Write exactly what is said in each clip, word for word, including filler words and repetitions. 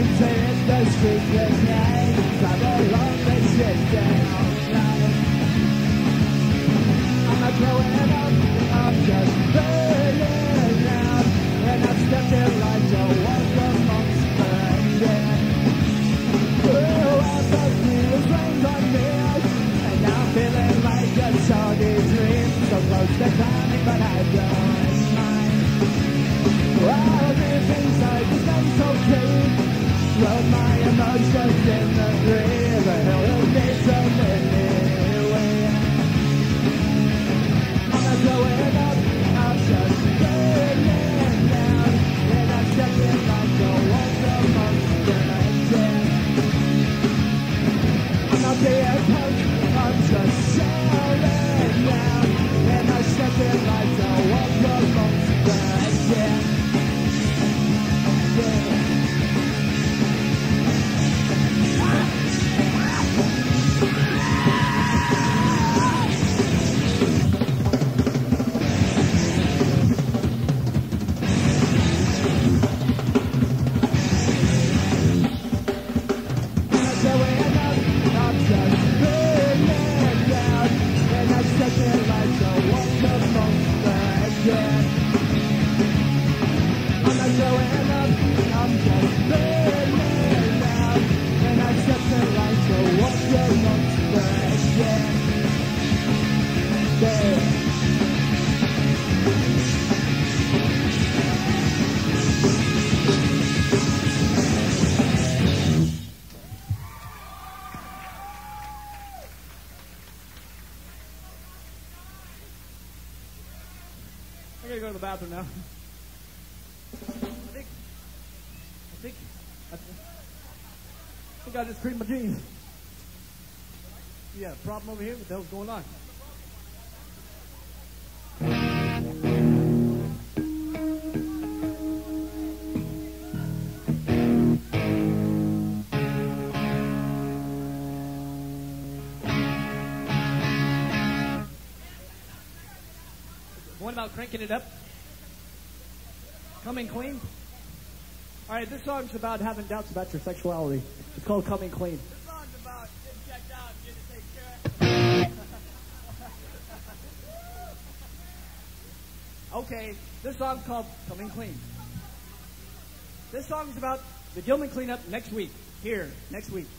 Bathroom now. I think, I think, I think I just creamed my jeans. Yeah, problem over here. What the hell's going on? What about cranking it up? Coming clean? All right, this song's about having doubts about your sexuality. It's called Coming Clean. This song's about getting checked out and getting taken care of. Okay, this song's called Coming Clean. This song's about the Gilman cleanup next week. Here, next week.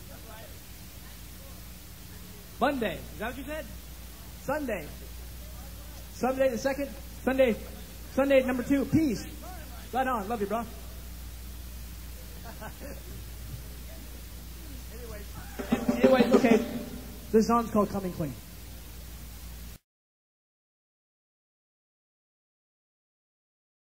Monday. Is that what you said? Sunday. Sunday the second. Sunday. Sunday number two. Peace. Right on. Love you, bro. Anyways. Anyways, okay. This song's called Coming Clean.